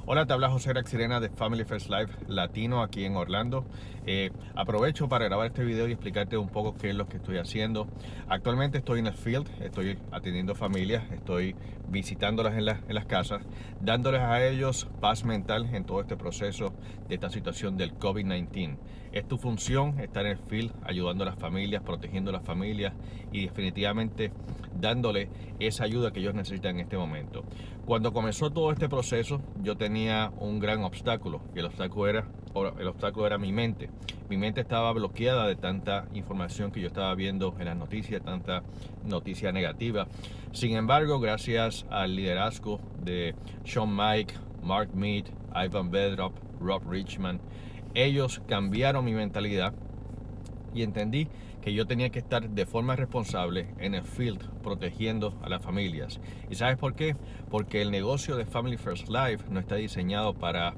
Hola, te habla José Sirena de Family First Life Latino aquí en Orlando. Aprovecho para grabar este video y explicarte un poco qué es lo que estoy haciendo. Actualmente estoy en el field, estoy atendiendo familias, estoy visitándolas en las casas, dándoles a ellos paz mental en todo este proceso de esta situación del COVID-19. Es tu función estar en el field ayudando a las familias, protegiendo a las familias y definitivamente dándole esa ayuda que ellos necesitan en este momento. Cuando comenzó todo este proceso, yo tenía un gran obstáculo y el obstáculo era mi mente. Mi mente estaba bloqueada de tanta información que yo estaba viendo en las noticias, tanta noticia negativa. Sin embargo, gracias al liderazgo de Sean Mike, Mark Mead, Ivan Bedrop, Rob Richman, ellos cambiaron mi mentalidad y entendí que yo tenía que estar de forma responsable en el field protegiendo a las familias. ¿Y sabes por qué? Porque el negocio de Family First Life no está diseñado para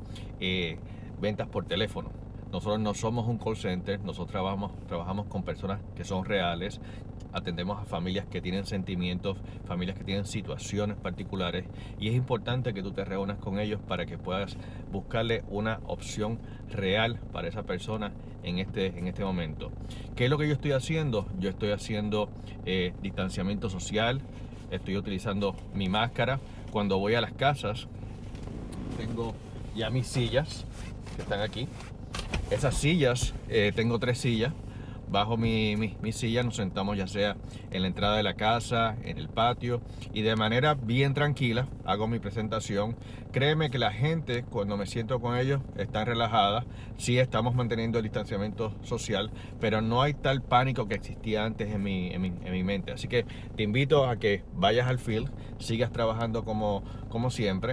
ventas por teléfono. Nosotros no somos un call center, nosotros trabajamos con personas que son reales, atendemos a familias que tienen sentimientos, familias que tienen situaciones particulares, y es importante que tú te reúnas con ellos para que puedas buscarle una opción real para esa persona en este momento. ¿Qué es lo que yo estoy haciendo? Yo estoy haciendo distanciamiento social, estoy utilizando mi máscara. Cuando voy a las casas, tengo ya mis sillas que están aquí. Esas sillas, tengo 3 sillas. Bajo mi silla nos sentamos ya sea en la entrada de la casa, en el patio, y de manera bien tranquila hago mi presentación. Créeme que la gente, cuando me siento con ellos, están relajadas. Sí, estamos manteniendo el distanciamiento social, pero no hay tal pánico que existía antes en mi mente. Así que te invito a que vayas al field, sigas trabajando como siempre.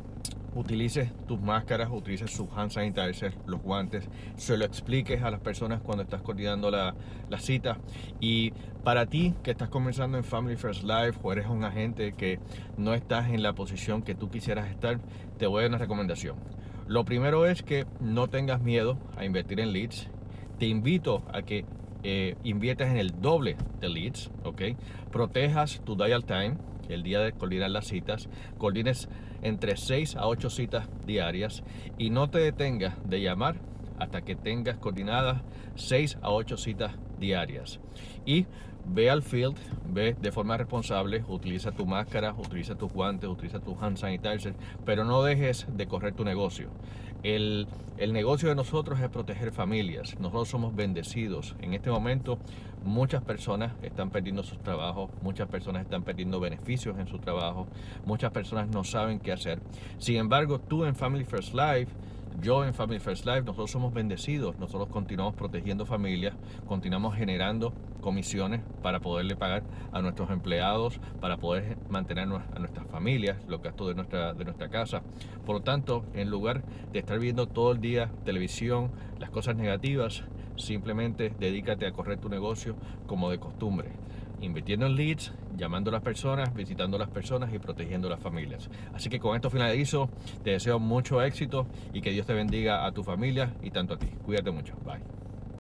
Utilices tus máscaras, utilices sus hand sanitizer, los guantes, se lo expliques a las personas cuando estás coordinando la cita. Y para ti que estás comenzando en Family First Life o eres un agente que no estás en la posición que tú quisieras estar, te voy a dar una recomendación. Lo primero es que no tengas miedo a invertir en leads. Te invito a que inviertas en el doble de leads, ¿ok? Protejas tu dial time, el día de coordinar las citas, coordines entre 6 a 8 citas diarias y no te detengas de llamar hasta que tengas coordinadas 6 a 8 citas diarias. Y ve al field, ve de forma responsable, utiliza tu máscara, utiliza tus guantes, utiliza tu hand sanitizer, pero no dejes de correr tu negocio. El negocio de nosotros es proteger familias. Nosotros somos bendecidos. En este momento muchas personas están perdiendo sus trabajos, muchas personas están perdiendo beneficios en su trabajo, muchas personas no saben qué hacer. Sin embargo, tú en Family First Life, yo en Family First Life, nosotros somos bendecidos. Nosotros continuamos protegiendo familias, continuamos generando comisiones para poderle pagar a nuestros empleados, para poder mantener a nuestras familias, los gastos de nuestra casa. Por lo tanto, en lugar de estar viendo todo el día televisión, las cosas negativas, simplemente dedícate a correr tu negocio como de costumbre, invirtiendo en leads, llamando a las personas, visitando a las personas y protegiendo a las familias. Así que con esto finalizo. Te deseo mucho éxito y que Dios te bendiga a tu familia y tanto a ti. Cuídate mucho. Bye.